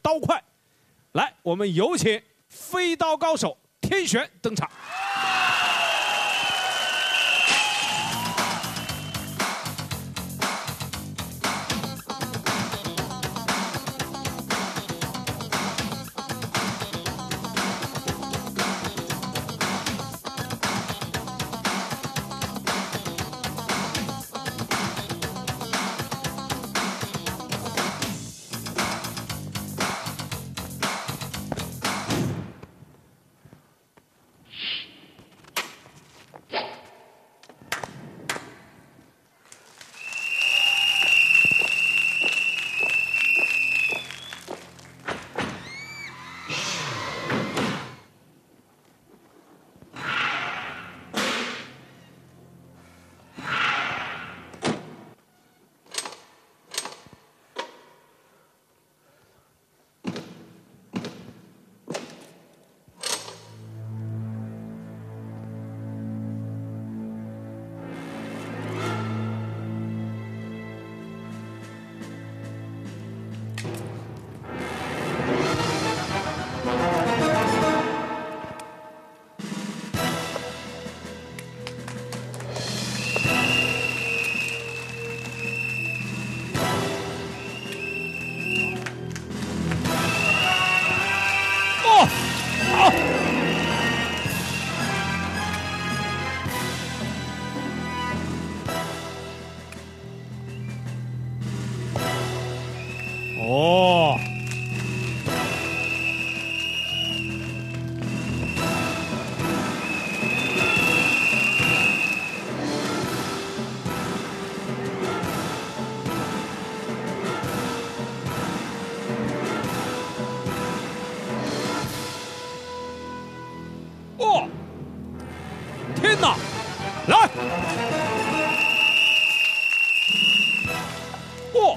刀快。来，我们有请飞刀高手天璇登场。哦，哦，天哪，来，哦。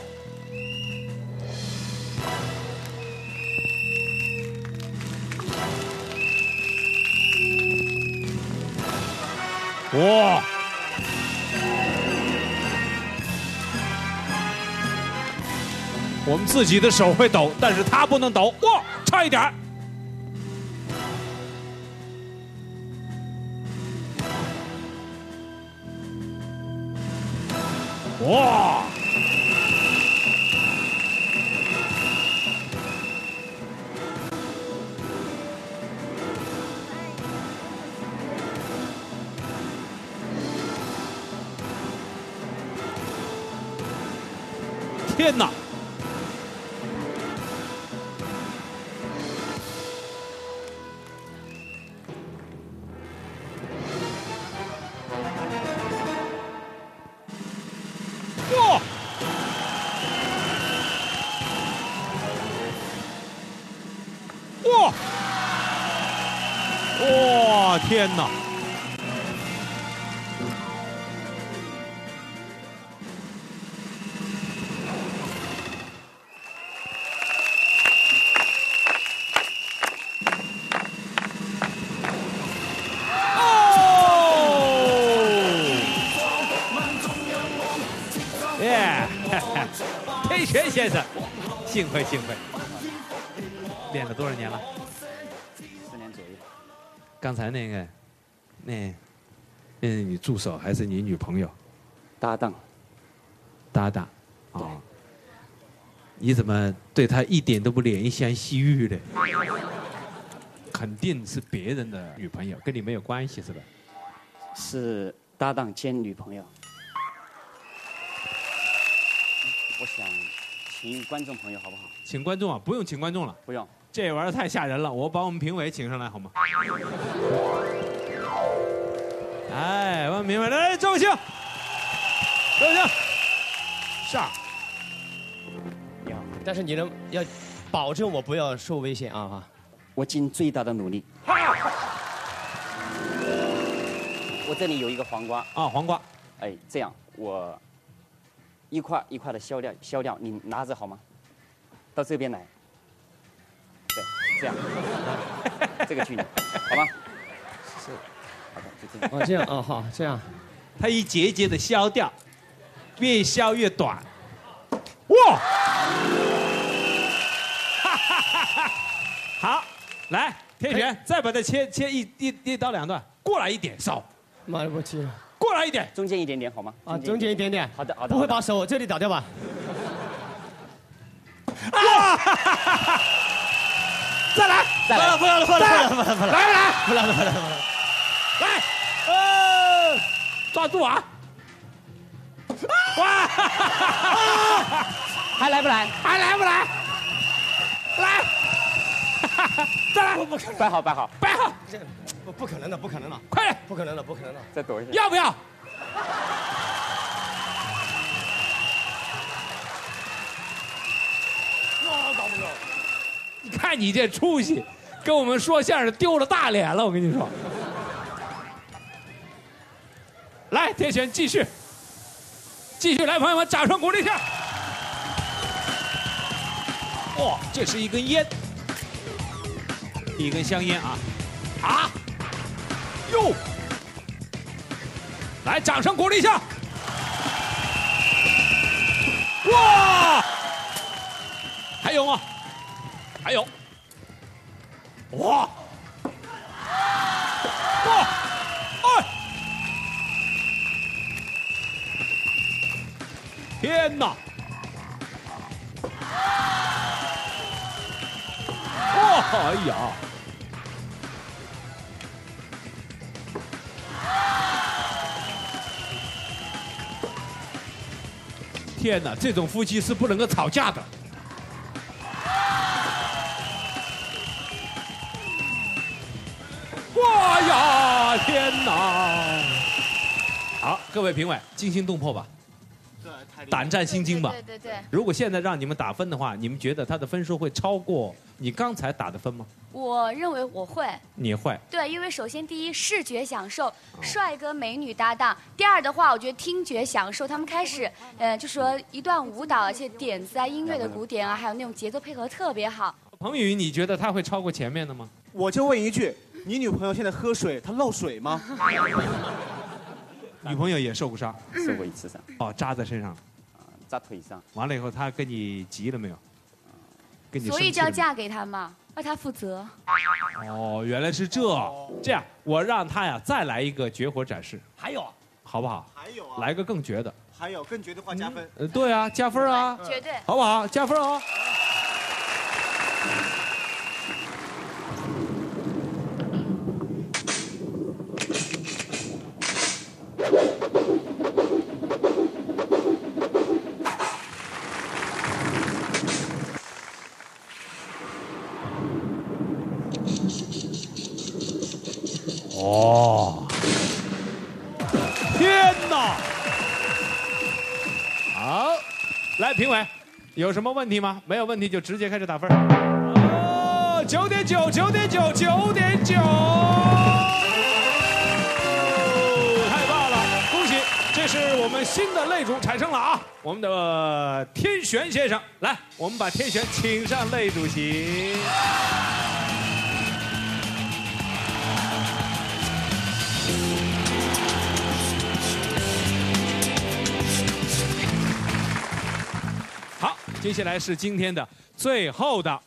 哇！我们自己的手会抖，但是他不能抖。哇，差一点儿。哇！天哪！哇！哇！哇！天哪！耶，天璇先生，幸会幸会。练了多少年了 ？4年左右。 刚才那个，那是你助手还是你女朋友？ 搭档。 搭档。哦。你怎么对她一点都不怜香惜玉的？肯定是别人的女朋友，跟你没有关系是吧？ 是搭档兼女朋友。我想请观众朋友好不好？ 请观众啊，不用请观众了， 不用， 这玩意儿太吓人了，我把我们评委请上来好吗？哎，我们评委来，周星，周星，上。 你好，但是你要保证我不要受危险啊！ 我尽最大的努力。我这里有一个黄瓜啊，黄瓜。 哎，这样我一块一块的削掉，你拿着好吗？到这边来。对，这样，这个距离，好吗？ 是。 好的，就这样。 哦，这样哦，好，这样。 它一节一节的削掉，越削越短。哇！哈哈好，来，天璇，再把它切一刀两断，过来一点，少。 妈的，我去。 过来一点， 中间一点点好吗？ 啊，中间一点点。 好的，好的。 不会把手这里打掉吧？ 啊！再来， 再来，不要了，不要了，不要了，不要了， 来不来？ 不来了，不来了，不来了。 来，抓住啊！哇！ 还来不来？ 还来不来？来！再来！ 摆好，摆好， 摆好！ 不可能的，不可能的， 快点！ 不可能的，不可能的。 再躲一下。 要不要？ 搞不搞？ 你看你这出息，跟我们说相声丢了大脸了，我跟你说。来，天璇继续，继续来，朋友们，掌声鼓励一下。哇，这是一根烟，一根香烟啊！啊！哟！来，掌声鼓励一下。哇！还有吗？还有。哇！哇！哎！天哪！哇！哎呀！天哪，这种夫妻是不能够吵架的。哇呀！天哪！好，各位评委，惊心动魄吧？胆战心惊吧？ 对对对。 如果现在让你们打分的话，你们觉得他的分数会超过你刚才打的分吗？ 我认为我会。 你会？ 对，因为首先第一，视觉享受，帅哥美女搭档；第二的话，我觉得听觉享受，他们开始，就说一段舞蹈，而且点子啊、音乐的鼓点啊，还有那种节奏配合特别好。 彭宇，你觉得他会超过前面的吗？ 我就问一句，你女朋友现在喝水，她漏水吗？ 女朋友也受过伤， 受过一次伤。 哦，扎在身上， 扎腿上。 完了以后，他跟你急了没有？跟你所以就要嫁给他嘛，为他负责。 哦，原来是这。这样，我让他呀再来一个绝活展示。 还有， 好不好？ 还有啊。 来个更绝的。 还有更绝的话加分。 对啊，加分啊。 绝对。 好不好？加分哦。哦，天哪！好，来评委，有什么问题吗？没有问题就直接开始打分。哦，9.9，9.9，9.9，太棒了，恭喜！这是我们新的擂主产生了啊，我们的天璇先生，来，我们把天璇请上擂主席。好，接下来是今天的最后的